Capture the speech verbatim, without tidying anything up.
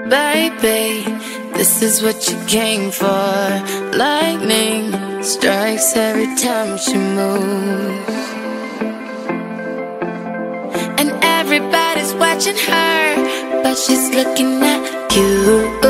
Baby, this is what you came for. Lightning strikes every time she moves, and everybody's watching her, but she's looking at you.